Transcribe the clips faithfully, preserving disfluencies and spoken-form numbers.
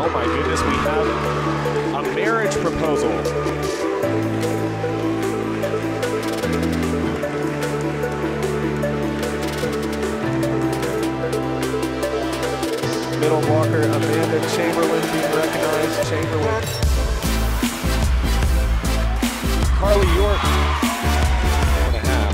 Oh my goodness, we have a marriage proposal. Middle blocker, Amanda Chamberlain being recognized. Chamberlain. Carly York. And a half.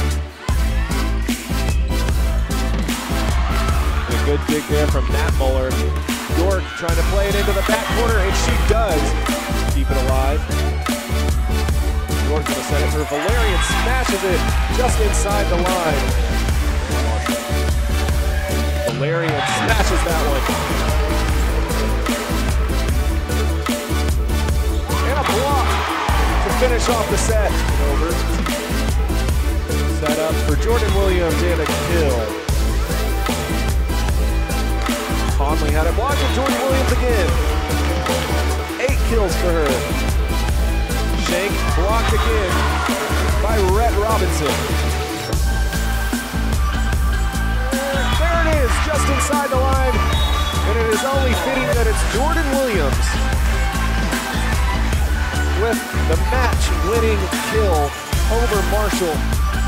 And a good dig there from Matt Muller. York trying to play it into the back corner, and she does keep it alive. York's going to set it for Valerian, smashes it just inside the line. Valerian smashes that one. And a block to finish off the set. Over. Set up for Jordan Williams and a kill. Conley had it blocked, and Jordan Williams again. Eight kills for her. Shank blocked again by Rhett Robinson. There it is, just inside the line. And it is only fitting that it's Jordan Williams with the match-winning kill over Marshall.